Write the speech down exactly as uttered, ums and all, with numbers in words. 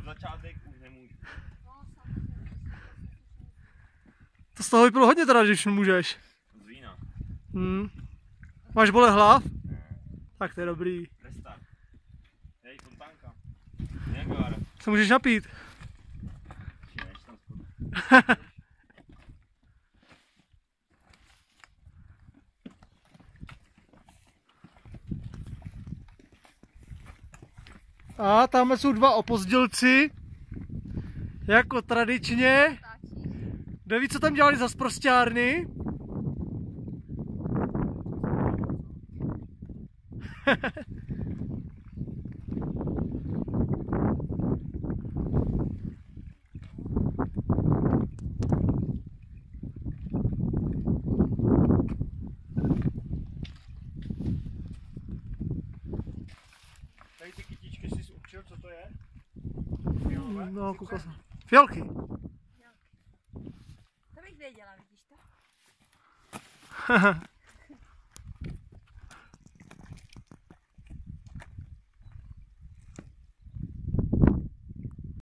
začátek už nemůžu. To z toho vypadlo hodně teda, když můžeš. Z vína. Hmm. Máš bole hlav? Ne. Tak to je dobrý. Restart. Hej, fontánka. Niagara. Se můžeš napít. Čineš tam spodu. A tam jsou dva opozdělci. Jako tradičně. Kdo ví, co tam dělali za sprosťárny? Tady ty kytičky jsi učil, co to je? No, koukal jsem. Fialky. To bych věděla, vidíš to?